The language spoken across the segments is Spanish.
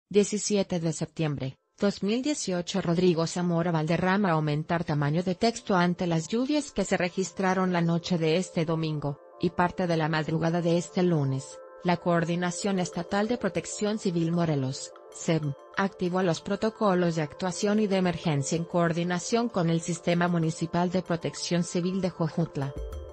17 de septiembre, 2018. Rodrigo Zamora Valderrama. Aumentar tamaño de texto ante las lluvias que se registraron la noche de este domingo, y parte de la madrugada de este lunes. La Coordinación Estatal de Protección Civil Morelos, CEM, activó los protocolos de actuación y de emergencia en coordinación con el Sistema Municipal de Protección Civil de Jojutla.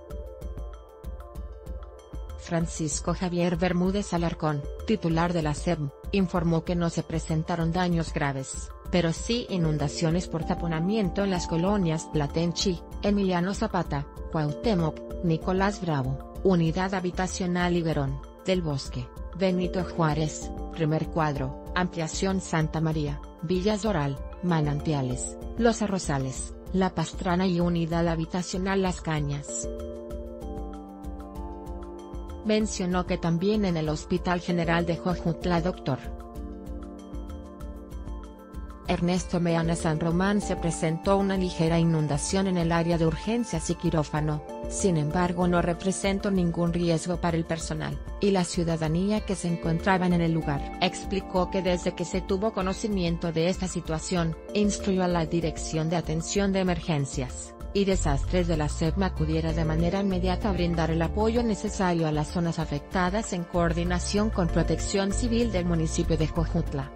Francisco Javier Bermúdez Alarcón, titular de la CEM, informó que no se presentaron daños graves, pero sí inundaciones por taponamiento en las colonias Platenchi, Emiliano Zapata, Cuauhtémoc, Nicolás Bravo, Unidad Habitacional Iberón, del Bosque, Benito Juárez, Primer Cuadro, Ampliación Santa María, Villas Doral, Manantiales, Los Arrozales, La Pastrana y Unidad Habitacional Las Cañas. Mencionó que también en el Hospital General de Jojutla Dr. Ernesto Meana San Román se presentó una ligera inundación en el área de urgencias y quirófano, sin embargo no representó ningún riesgo para el personal y la ciudadanía que se encontraban en el lugar. Explicó que desde que se tuvo conocimiento de esta situación, instruyó a la Dirección de Atención de Emergencias y Desastres de la CEM acudiera de manera inmediata a brindar el apoyo necesario a las zonas afectadas en coordinación con Protección Civil del municipio de Jojutla.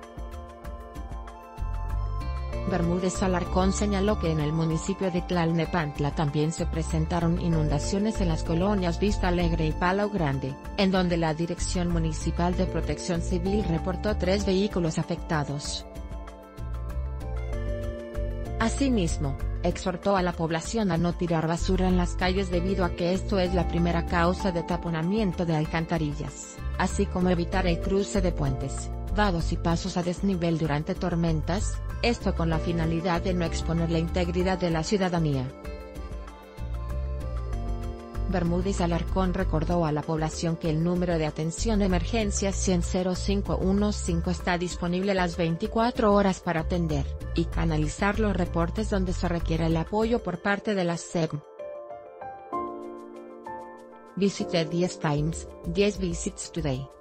Bermúdez Alarcón señaló que en el municipio de Tlalnepantla también se presentaron inundaciones en las colonias Vista Alegre y Palo Grande, en donde la Dirección Municipal de Protección Civil reportó 3 vehículos afectados. Asimismo, exhortó a la población a no tirar basura en las calles debido a que esto es la primera causa de taponamiento de alcantarillas, así como evitar el cruce de puentes, vados y pasos a desnivel durante tormentas, esto con la finalidad de no exponer la integridad de la ciudadanía. Bermúdez Alarcón recordó a la población que el número de atención de emergencias 100-0515 está disponible las 24 horas para atender y canalizar los reportes donde se requiera el apoyo por parte de la CEM. Visite 10 Times, 10 Visits Today.